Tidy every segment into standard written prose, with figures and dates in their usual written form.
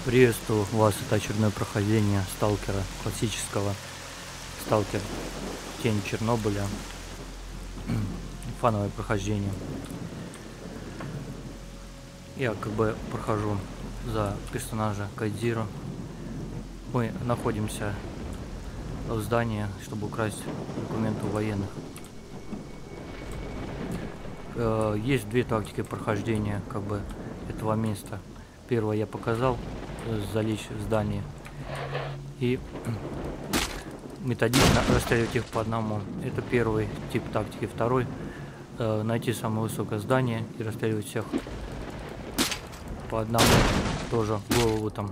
Приветствую вас, это очередное прохождение сталкера классического, сталкер Тень Чернобыля, фановое прохождение. Я прохожу за персонажа Кайдзиро. Мы находимся в здании, чтобы украсть документы у военных. Есть две тактики прохождения этого места. Первое я показал, залечь в здание и методично расстреливать их по одному. Это первый тип тактики. Второй найти самое высокое здание и расстреливать всех по одному, тоже в голову там.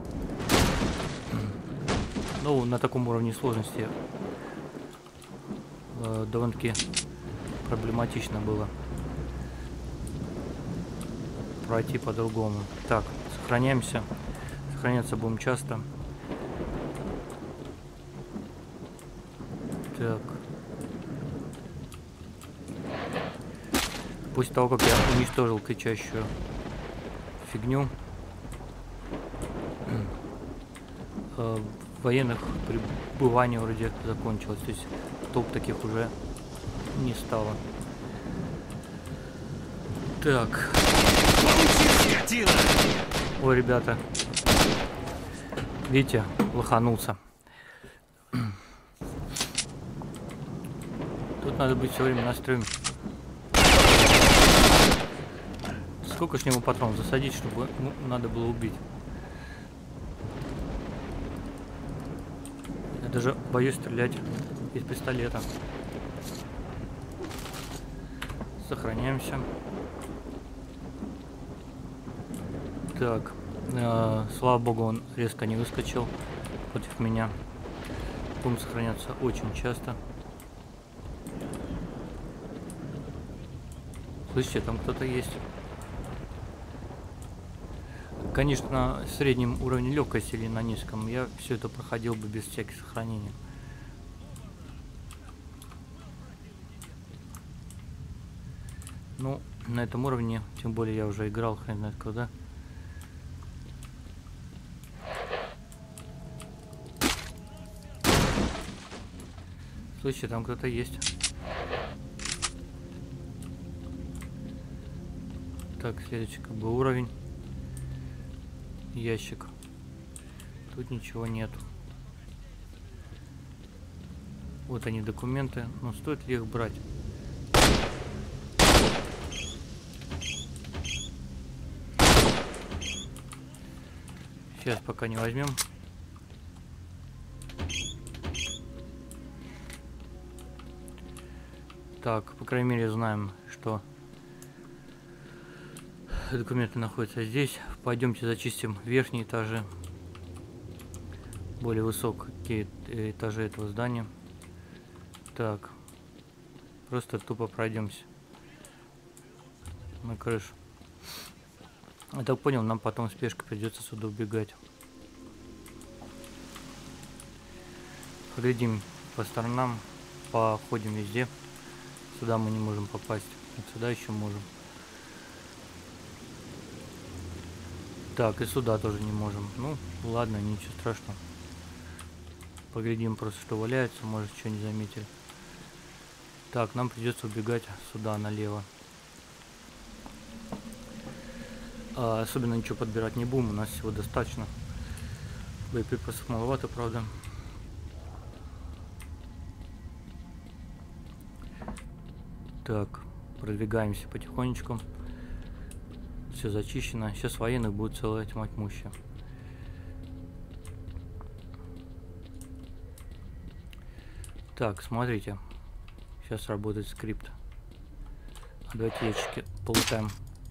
Ну, на таком уровне сложности довольно-таки проблематично было пройти по-другому. Так, сохраняемся. Сохраняться будем часто. Так. После того, как я уничтожил кричащую фигню, военных пребывание вроде закончилось. То есть толп таких уже не стало. Так. Ой, ребята. Видите, лоханулся. Тут надо быть все время настроем. Сколько ж него патронов засадить, чтобы надо было убить? Я даже боюсь стрелять из пистолета. Сохраняемся. Так, слава богу, он резко не выскочил против меня. Будем сохраняться очень часто. Слышите, там кто-то есть. Конечно, на среднем уровне легкости или на низком я все это проходил бы без всяких сохранений. Ну, на этом уровне, тем более я уже играл хрен знает когда. Слушайте, там кто-то есть. Так, следующий уровень. Ящик. Тут ничего нету. Вот они, документы. Но стоит ли их брать? Сейчас пока не возьмем. Так, по крайней мере, знаем, что документы находятся здесь. Пойдемте зачистим верхние этажи, более высокие этажи этого здания. Так, просто тупо пройдемся на крышу. Я так понял, нам потом в спешке придется сюда убегать. Поглядим по сторонам, походим везде. Сюда мы не можем попасть, вот сюда еще можем. Так, и сюда тоже не можем. Ну, ладно, ничего страшного. Поглядим просто, что валяется, может, что не заметили. Так, нам придется убегать сюда, налево. Особенно ничего подбирать не будем, у нас всего достаточно. Боеприпасов маловато, правда. Так, продвигаемся потихонечку. Все зачищено. Сейчас военных будет целая тьма тьмущая. Так, смотрите. Сейчас работает скрипт. Давайте ящики полутаем.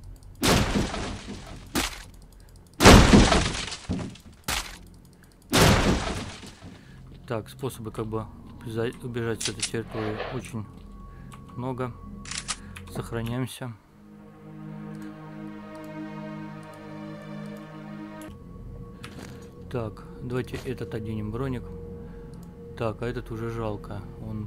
Так, способы убежать с этой территории очень много. Сохраняемся. Так, давайте этот оденем броник. Так, а этот уже жалко. Он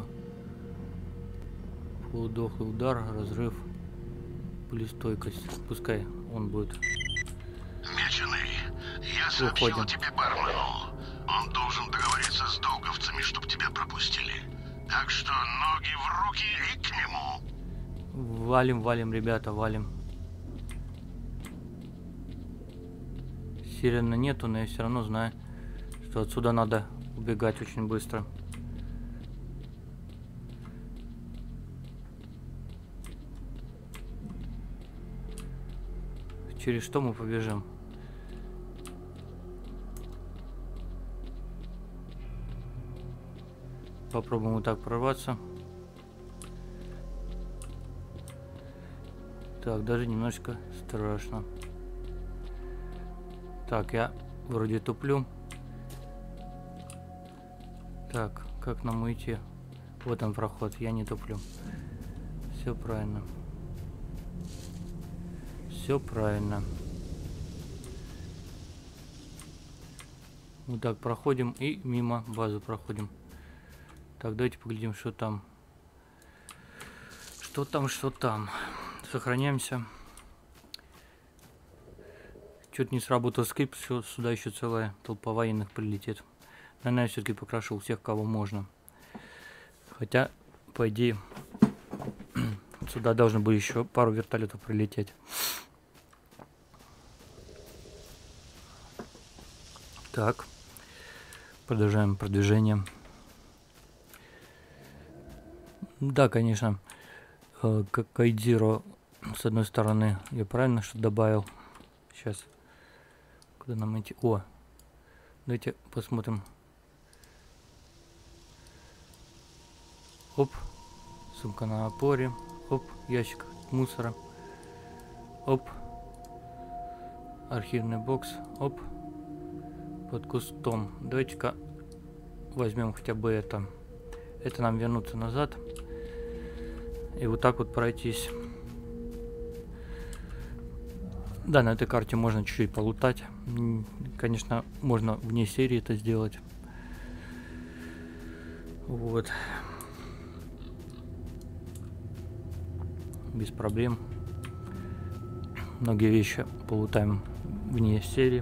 полудохлый удар, разрыв, пулестойкость. Пускай он будет. Меченый Я сообщил тебе бармену. Он должен договориться с долговцами, чтобы тебя пропустили. Так что ноги в руки и к нему. Валим, валим, ребята, валим. Сирена нету, но я все равно знаю, что отсюда надо убегать очень быстро. Через что мы побежим? Попробуем вот так прорваться. Так, даже немножечко страшно. Так, я вроде туплю. Так, как нам уйти? Вот он проход, я не туплю. Все правильно. Все правильно. Вот так проходим и мимо базы проходим. Так, давайте поглядим, что там. Что там, что там. Сохраняемся. Что-то не сработал скрипт, что сюда еще целая толпа военных прилетит. Наверное, я все-таки покрашу всех, кого можно. Хотя, по идее, сюда должны были еще пару вертолетов прилететь. Так, продолжаем продвижение. Да, конечно, как Кайдзиро, с одной стороны, я правильно что добавил. Сейчас, куда нам идти? О, давайте посмотрим. Оп, сумка на опоре. Оп, ящик мусора. Оп, архивный бокс. Оп, под кустом. Давайте-ка возьмем хотя бы это. Это нам вернуться назад. И вот так вот пройтись. Да, на этой карте можно чуть-чуть полутать. Конечно, можно вне серии это сделать. Вот. Без проблем. Многие вещи полутаем вне серии.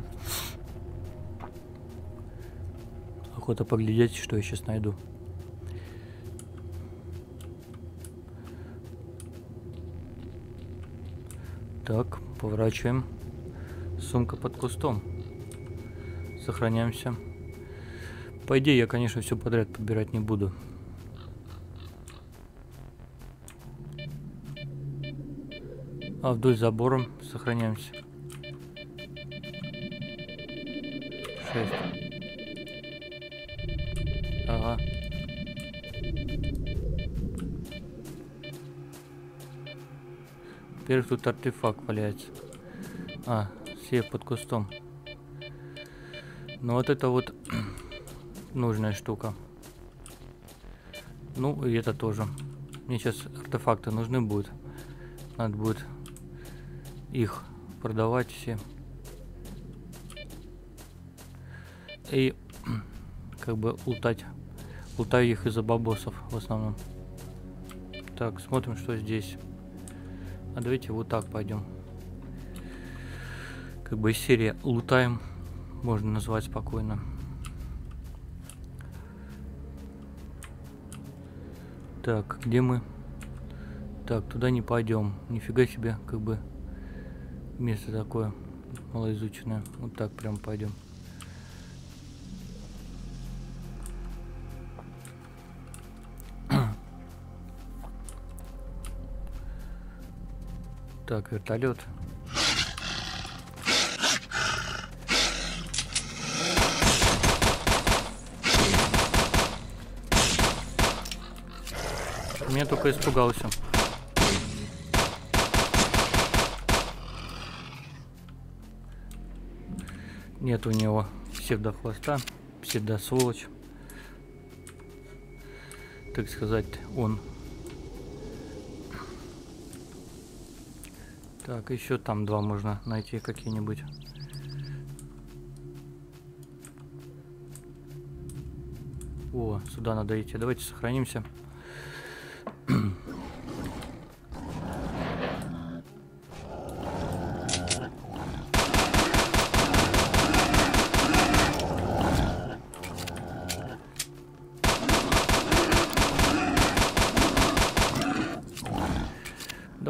Охота поглядеть, что я сейчас найду. Так, поворачиваем. Сумка под кустом. Сохраняемся. По идее, я, конечно, все подряд подбирать не буду. А вдоль забора сохраняемся. 6. Ага. Во-первых, тут артефакт валяется. А, сейф под кустом. Ну вот это вот нужная штука. Ну и это тоже. Мне сейчас артефакты нужны будут. Надо будет их продавать все. И как бы лутаю их из-за бабосов в основном. Так, смотрим, что здесь. А давайте вот так пойдем. Как бы из серии лутаем, можно назвать спокойно. Так, где мы? Так, туда не пойдем. Нифига себе, как бы место такое малоизученное. Вот так прям пойдем. Так, вертолет. Меня только испугался. Нет у него псевдохвоста, псевдосволочь. Так сказать, он. Так, еще там два можно найти какие-нибудь. О, сюда надо идти. Давайте сохранимся.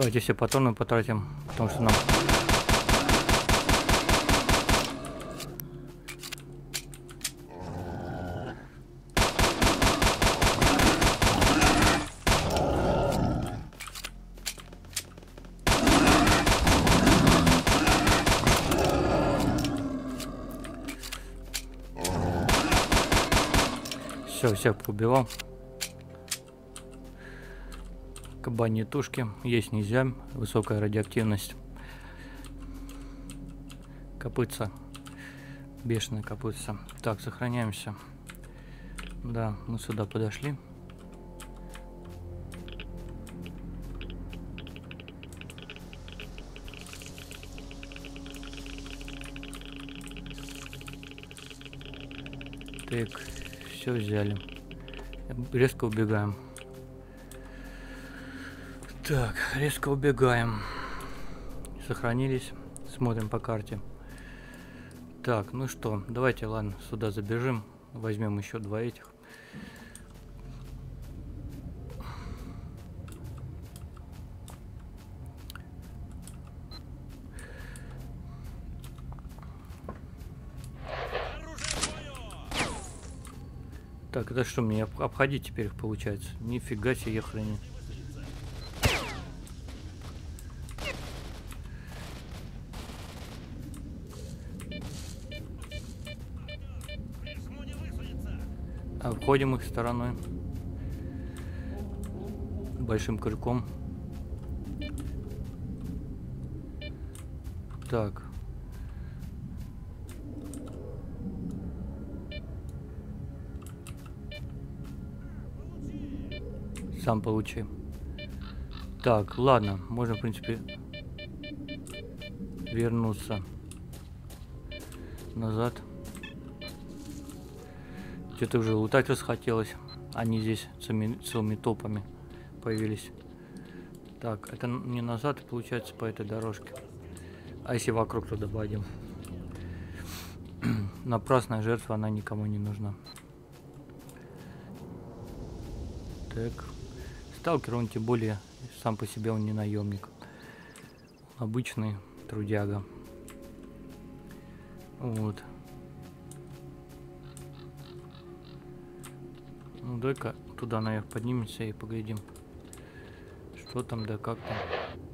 Давайте все патроны потратим, потому что нам... Все, всех поубивал. Кабаньи тушки есть нельзя, высокая радиоактивность. Копытца, бешеная копытца. Так, сохраняемся. Да, мы сюда подошли. Так, все взяли. Резко убегаем. Так, резко убегаем. Сохранились. Смотрим по карте. Так, ну что, давайте, ладно, сюда забежим. Возьмем еще 2 этих. Так, это что, мне обходить теперь их получается? Нифига себе, я храни. Обходим их стороной. Большим крюком. Так. Сам получи. Так, ладно, можно, в принципе, вернуться назад. Что-то уже лутать расхотелось. Они здесь целыми толпами появились. Так, это не назад, получается, по этой дорожке. А если вокруг туда пойдем? Напрасная жертва, она никому не нужна. Так. Сталкер, он тем более сам по себе он не наемник. Обычный трудяга. Вот. Ну дай-ка туда наверх поднимемся и поглядим, что там, да как там.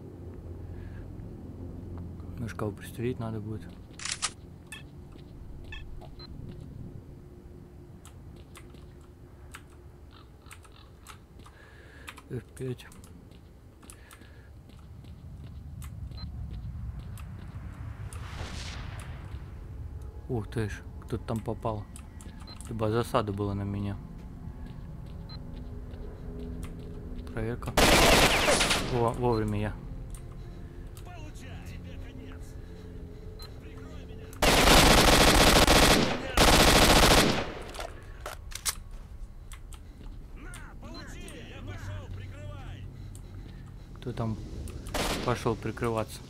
Может, кого пристрелить надо будет. F5. Ух ты ж, кто-то там попал. Либо засада была на меня. Проверка. О, вовремя я. Кто там пошел прикрываться?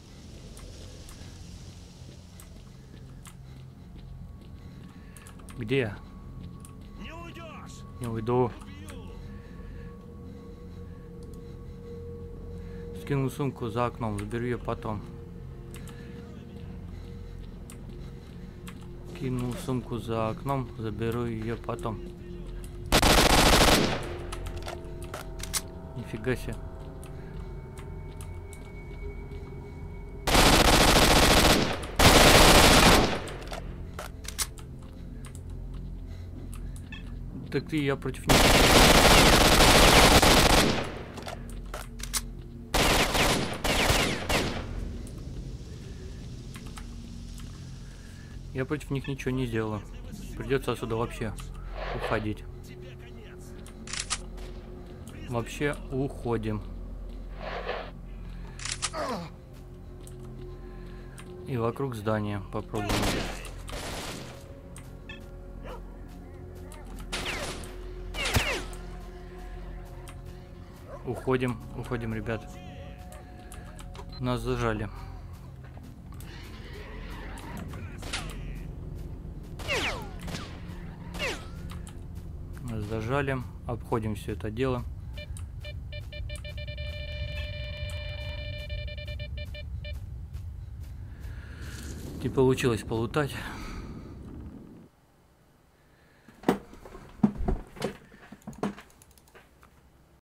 Где я? Не уйдешь! Не уйду. Скинул сумку за окном, заберу ее потом. Кинул сумку за окном, заберу ее потом. Нифига себе. Так ты, я против них. Я против них ничего не сделаю. Придется отсюда вообще уходить. Вообще уходим. И вокруг здания попробуем. Уходим, уходим, ребят. Нас зажали. Нас зажали. Обходим все это дело. Не получилось полутать.